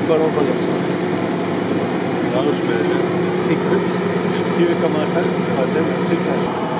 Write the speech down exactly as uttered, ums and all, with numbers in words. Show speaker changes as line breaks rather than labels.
suis pas long pour le soir.
Non, je me...
Écoute, je sais plus comment faire si ce problème là-dessus quand je...